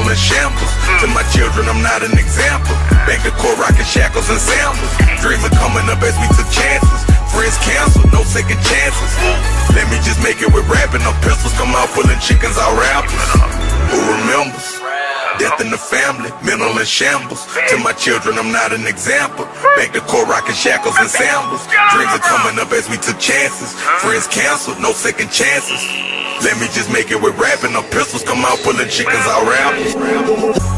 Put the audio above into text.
mental in shambles. To my children, I'm not an example. Bank the core, rockin' shackles and samples. Dreams are coming up as we took chances. Friends canceled, no second chances. Let me just make it with rapping. No pistols come out pulling chickens out rappers. Who remembers? Death in the family, mental in shambles. To my children, I'm not an example. Bank the core, rockin' shackles and sandals. Dreams are coming up as we took chances. Friends canceled, no second chances. Let me just make it with rapping. No pistols come out pulling chickens out rappers.